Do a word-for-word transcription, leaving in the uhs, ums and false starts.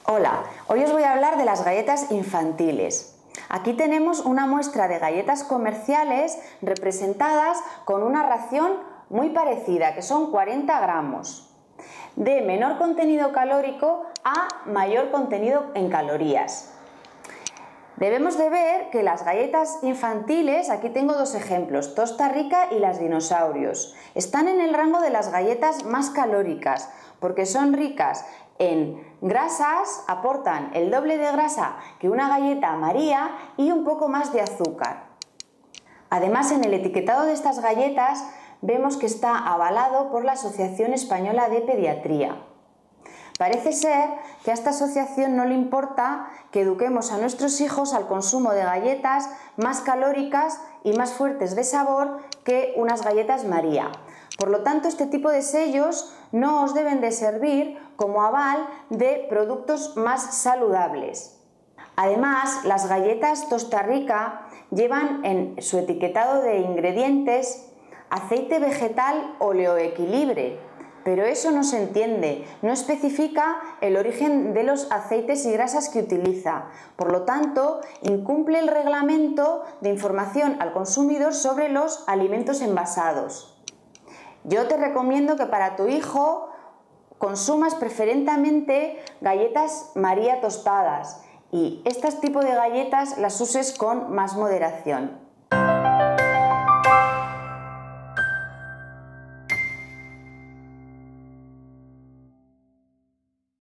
Hola, hoy os voy a hablar de las galletas infantiles. Aquí tenemos una muestra de galletas comerciales representadas con una ración muy parecida, que son cuarenta gramos, de menor contenido calórico a mayor contenido en calorías. Debemos de ver que las galletas infantiles, aquí tengo dos ejemplos, Tosta Rica y las Dinosaurios, están en el rango de las galletas más calóricas porque son ricas en grasas, aportan el doble de grasa que una galleta María y un poco más de azúcar. Además, en el etiquetado de estas galletas vemos que está avalado por la Asociación Española de Pediatría. Parece ser que a esta asociación no le importa que eduquemos a nuestros hijos al consumo de galletas más calóricas y más fuertes de sabor que unas galletas María. Por lo tanto, este tipo de sellos no os deben de servir como aval de productos más saludables. Además, las galletas Tosta Rica llevan en su etiquetado de ingredientes aceite vegetal oleoequilibre, pero eso no se entiende, no especifica el origen de los aceites y grasas que utiliza. Por lo tanto, incumple el reglamento de información al consumidor sobre los alimentos envasados. Yo te recomiendo que para tu hijo consumas preferentemente galletas María tostadas y este tipo de galletas las uses con más moderación.